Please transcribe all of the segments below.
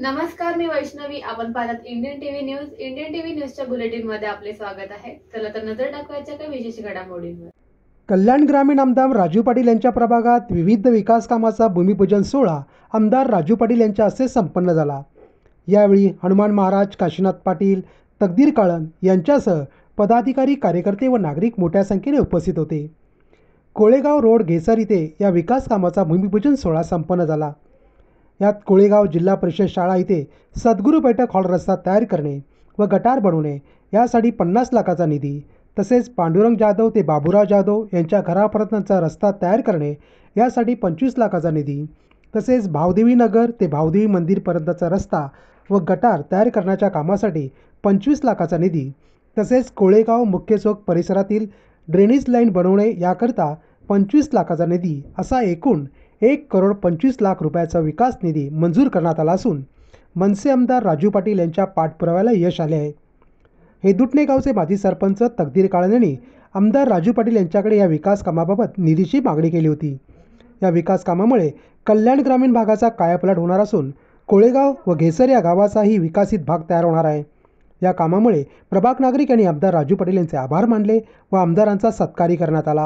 नमस्कार, मी वैष्णवी. आपण पाहत Indian TV news. Indian TV न्यूजच्या बुलेटिन मध्ये आपले स्वागत आहे. चला तर नजर टाकवायच्या काही विशेष घडामोडींवर. कल्याण ग्रामीण आमदार राजू पाटील यांच्या प्रभागात विविध विकास कामाचा भूमिपूजन सोहळा आमदार राजू पाटील यांच्या हस्ते संपन्न झाला. यावेळी हनुमान महाराज, काशीनाथ पाटील, तकदीर काळन यांच्यासह पदाधिकारी, कार्यकर्ते व नागरिक मोठ्या संख्येने उपस्थित होते. कोळेगाव रोड घेसर इथे या विकास कामाचा भूमिपूजन सोहळा संपन्न झाला. यात कोळेगाव जिल्हा परिषद शाळा इथे सद्गुरू बैठक हॉल रस्ता तयार करणे व गटार बनवणे यासाठी 50 लाखाचा निधी, तसेच पांडुरंग जाधव ते बाबूराव जाधव यांच्या घरापर्यंतचा रस्ता तयार करणे यासाठी 25 लाखाचा निधी, तसेच भावदेवी नगर ते भावदेवी मंदिरपर्यंतचा रस्ता व गटार तयार करण्याच्या कामासाठी 25 लाखाचा निधी, तसेच कोळेगाव मुख्य चौक परिसरातील ड्रेनेज लाईन बनवणे याकरिता 25 लाखाचा निधी असा एकूण 1,25,00,000 रुपयाचा विकास निधी मंजूर करण्यात आला असून मनसे आमदार राजू पाटील यांच्या पाठपुराव्याला यश आले आहे. हेदुटणे गावचे माजी सरपंच तकदीर काळन यांनी आमदार राजू पाटील यांच्याकडे या विकास कामाबाबत निधीची मागणी केली होती. या विकास कामामुळे कल्याण ग्रामीण भागाचा कायापालट होणार असून कोळेगाव व घेसर या गावाचाही विकसित भाग तयार होणार आहे. या कामामुळे प्रभाग नागरिक यांनी आमदार राजू पाटील यांचे आभार मानले व आमदारांचा सत्कारही करण्यात आला.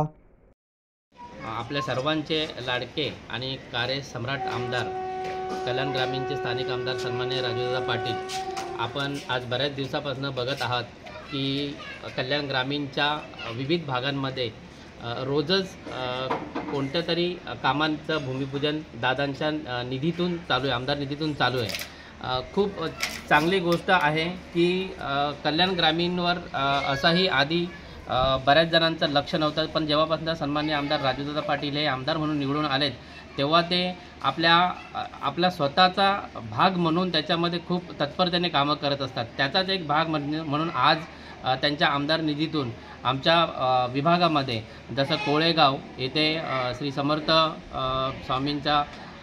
आपल्या सर्वांचे लाडके आणि कार्यसम्राट आमदार, कल्याण ग्रामीणचे स्थानिक आमदार सन्माननीय राजूदादा पाटील, आपण आज बऱ्याच दिवसापासून बघत आहात की कल्याण ग्रामीणच्या विविध भागांमध्ये रोजच कोणत्या तरी कामांचं भूमिपूजन दादांच्या निधीतून चालू आहे, आमदार निधीतून चालू आहे. खूप चांगली गोष्ट आहे की कल्याण ग्रामीणवर असाही आधी बऱ्याच जणांचं लक्ष नव्हतं, पण जेव्हापासून सन्माननीय आमदार राजूदादा पाटील हे आमदार म्हणून निवडून आलेत तेव्हा ते आपला स्वतःचा भाग म्हणून त्याच्यामध्ये खूप तत्परतेने कामं करत असतात. त्याचाच एक भाग म्हणून आज त्यांच्या आमदार निधीतून आमच्या विभागामध्ये जसं कोळेगाव येथे श्री समर्थ स्वामींच्या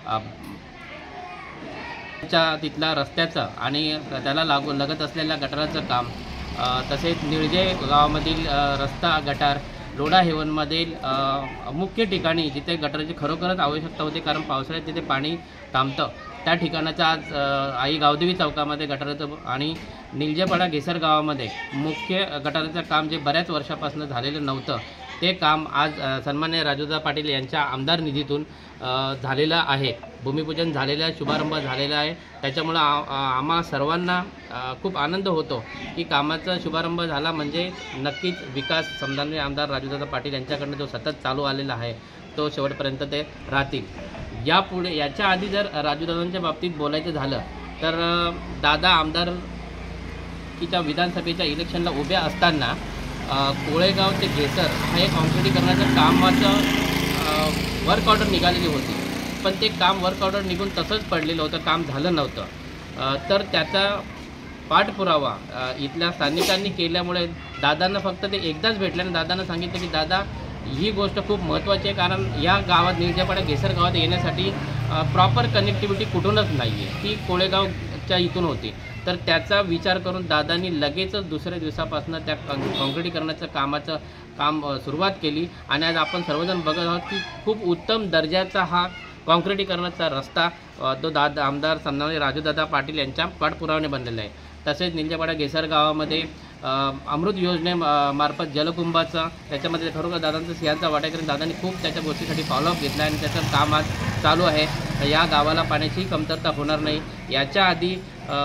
तिथला रस्त्याचं आणि त्याला लगत असलेल्या गटाराचं काम, तसेच निळजे गावामधील रस्ता गटार, लोढा हेवनमधील मुख्य ठिकाणी जिथे गटाराची खरोखरच आवश्यकता होती कारण पावसाळ्यात तिथे पाणी थांबतं त्या ठिकाणाचं आज आई गावदेवी चौकामध्ये गटाराचं आणि निलजेपाडा घेसर गावामध्ये मुख्य गटाराचं काम जे बऱ्याच वर्षापासून झालेलं नव्हतं ते काम आज सन्माननीय राजूदादा पाटील यांच्या आमदार निधीतून झालेलं आहे. भूमिपूजन झालेलं आहे, शुभारंभ झालेला आहे. त्याच्यामुळं आम्हा सर्वांना खूप आनंद होतो की कामाचा शुभारंभ झाला म्हणजे नक्कीच विकास सन्माननीय आमदार राजूदादा पाटील यांच्याकडनं जो सतत चालू आलेला आहे तो शेवटपर्यंत ते राहतील. यापुढे याच्या आधी जर राजूदादांच्या बाबतीत बोलायचं झालं तर दादा आमदारकीच्या विधानसभेच्या इलेक्शनला उभ्या असताना कोळेगाव ते घेसर हा एक काँक्रिटीकरणाचं कामाचं वर्क ऑर्डर निघालेली होती, पण ते काम वर्क ऑर्डर निघून तसंच पडलेलं होतं, काम झालं नव्हतं. तर त्याचा पाठपुरावा इथल्या स्थानिकांनी केल्यामुळे दादांना फक्त ते एकदाच भेटल्याने दादांना सांगितलं की दादा ही गोष्ट खूप महत्त्वाची आहे कारण या गावात निळजेपाडा घेसर गावात येण्यासाठी प्रॉपर कनेक्टिव्हिटी कुठूनच नाही आहे, ती कोळेगावच्या इथून होती. तर त्याचा विचार करून दादांनी लगेचच दुसऱ्या दिवसापासून त्या काँक्रिटीकरणाचं काम सुरुवात केली आणि आज आपण सर्वजण बघत आहोत की खूप उत्तम दर्जाचा हा काँक्रिटीकरणाचा रस्ता तो आमदार सन्माननीय राजूदादा पाटील यांच्या पाठपुराव्याने बनलेला आहे. तसेच निलजेपाडा घेसर गावामध्ये अमृत योजनेमार्फत जलकुंभाचा त्याच्यामध्ये खरोखर दादांचा सिंहाचा वाटा करून दादांनी खूप त्याच्या गोष्टीसाठी फॉलोअप घेतला आणि त्याचं काम आज चालू आहे. तर या गावाला पाण्याची कमतरता होणार नाही. याच्या आधी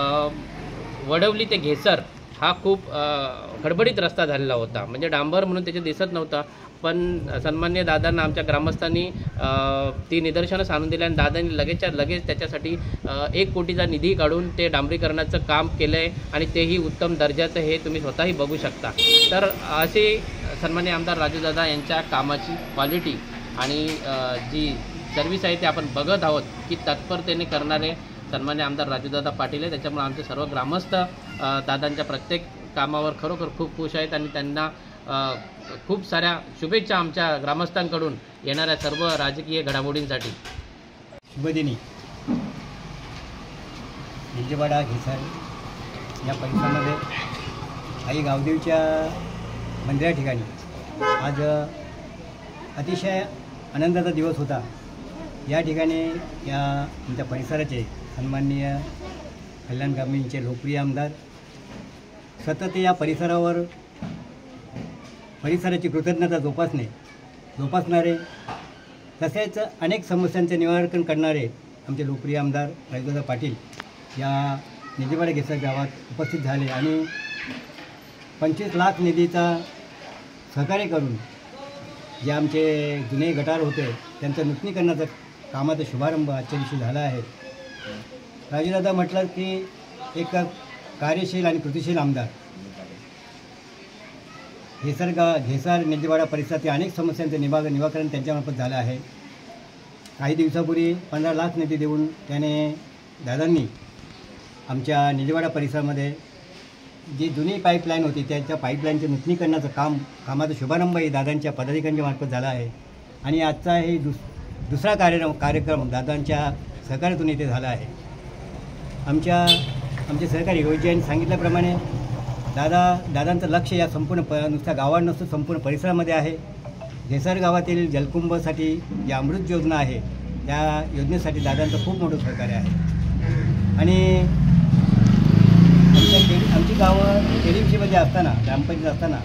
वडवली ते घेसर हा खूप खडबडीत रस्ता झालेला होता, म्हणजे डांबर म्हणून त्याचे दिसत नव्हता, पण सन्माननीय दादांना आमच्या ग्रामस्थांनी ती निदर्शनं आणून दिली आणि दादांनी लगेच त्याच्यासाठी 1 कोटीचा निधी काढून ते डांबरीकरणाचं काम केलं आहे आणि तेही उत्तम दर्जाचं हे तुम्ही स्वतःही बघू शकता. तर असे सन्माननीय आमदार राजूदादा यांच्या कामाची क्वालिटी आणि जी सर्व्हिस आहे ते आपण बघत आहोत की तत्परतेने करणारे सन्माननीय आमदार राजूदादा पाटील आहे. त्याच्यामुळे आमचे सर्व ग्रामस्थ दादांच्या प्रत्येक कामावर खरोखर खूप खुश आहेत आणि त्यांना खूप साऱ्या शुभेच्छा आमच्या ग्रामस्थांकडून येणाऱ्या सर्व राजकीय घडामोडींसाठी. शुभदिनी निलजेपाडा घेसर या परिसरामध्ये आई गावदेवीच्या मंदिरा ठिकाणी आज अतिशय आनंदाचा दिवस होता. या ठिकाणी या आमच्या परिसराचे सन्माननीय कल्याण ग्रामीणचे लोकप्रिय आमदार सतत या परिसराची कृतज्ञता जोपासणारे तसेच अनेक समस्यांचे निराकरण करणारे आमचे लोकप्रिय आमदार राजूदादा पाटील या निजेवाडा घेसार गावात उपस्थित झाले आणि 25 लाख निधीचा सहकार्य करून जे आमचे जुने गटार होते त्यांचं नूतनीकरणाचा कामाचा शुभारंभ आजच्या दिवशी झाला आहे. राजूदादा म्हटलं की एक कार्यशील आणि कृतिशील आमदार. घेसार निजेवाडा परिसरातील अनेक समस्यांचे निराकरण त्यांच्यामार्फत झालं आहे. काही दिवसापूर्वी 15 लाख निधी देऊन दादांनी आमच्या निजेवाडा परिसरामध्ये जी जुनी पाईपलाईन होती त्याच्या पाईपलाईनच्या नूतनीकरणाचं कामाचा शुभारंभही दादांच्या पदाधिकाऱ्यांच्या मार्फत झाला आहे. आणि आजचा हे दुसरा कार्यक्रम दादांच्या सहकार्यातून इथे झाला आहे. आमचे सहकारी रोहितजी यांनी सांगितल्याप्रमाणे दादांचं लक्ष या संपूर्ण नुसत्या गावात नसतं संपूर्ण परिसरामध्ये आहे. घेसार गावातील जलकुंभसाठी जी अमृत योजना आहे त्या योजनेसाठी दादांचं खूप मोठं सहकार्य आहे. आणि आमची गावं केडीविषयीमध्ये असताना ग्रामपंचायत असताना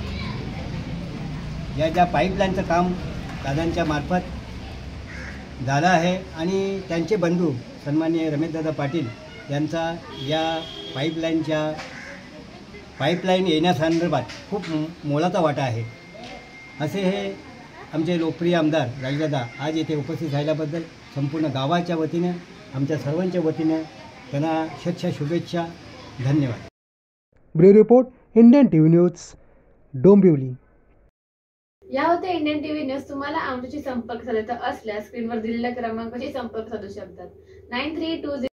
ज्या पाईपलाईनचं काम दादांच्या मार्फत झालं आहे आणि त्यांचे बंधू सन्माननीय रमेशदादा पाटील यांचा या पाईपलाईन येण्यासंदर्भात खूप मोलाचा वाटा आहे. असे हे आमचे लोकप्रिय आमदार राजूदादा आज येथे उपस्थित झाल्याबद्दल संपूर्ण गावाच्या वतीने आमच्या सर्वांच्या वतीने त्यांना शुभेच्छा. धन्यवाद. Bureau report Indian TV news Dombivli. या होत्या इंडियन टीव्ही न्यूज. तुम्हाला आमच्याशी संपर्क साधायचा असल्यास स्क्रीनवर दिलेल्या क्रमांकाशी संपर्क साधू शकतात. 9320